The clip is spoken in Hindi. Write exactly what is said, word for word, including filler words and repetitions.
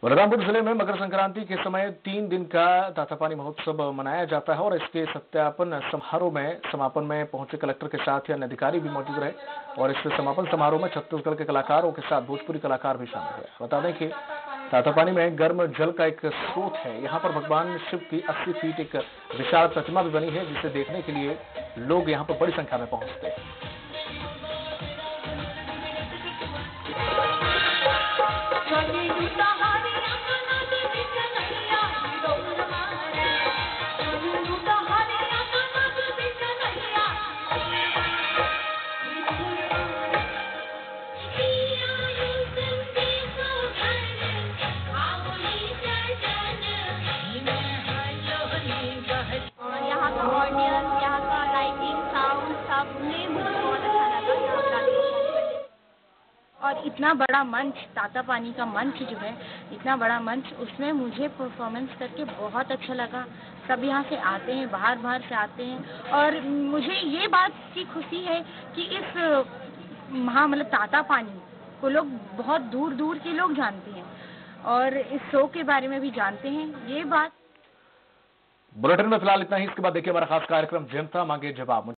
बलरामपुर जिले में मकर संक्रांति के समय तीन दिन का तातापानी महोत्सव मनाया जाता है और इसके सत्यापन समारोह में समापन में पहुंचे कलेक्टर के साथ ही अन्य अधिकारी भी मौजूद रहे और इस समापन समारोह में छत्तीसगढ़ के कलाकारों के साथ भोजपुरी कलाकार भी शामिल हुए। बता दें कि तातापानी में गर्म जल का एक स्रोत है। यहाँ पर भगवान शिव की अस्सी फीट एक विशाल प्रतिमा भी बनी है, जिसे देखने के लिए लोग यहाँ पर बड़ी संख्या में पहुंचते हैं। ऑडियंस, यहाँ का लाइटिंग, साउंड सब में मुझे बहुत अच्छा लगा यहाँ का परफॉर्म करने। और इतना बड़ा मंच, तातापानी का मंच जो है, इतना बड़ा मंच, उसमें मुझे परफॉर्मेंस करके बहुत अच्छा लगा। सब यहाँ से आते हैं, बाहर बाहर से आते हैं और मुझे ये बात की खुशी है कि इस वहाँ मतलब तातापानी को लोग बहुत दूर दूर के लोग जानते हैं और इस शो के बारे में भी जानते हैं। ये बात बुलेटिन में फिलहाल इतना ही। इसके बाद देखिए हमारा खास कार्यक्रम जनता मांगे जवाब।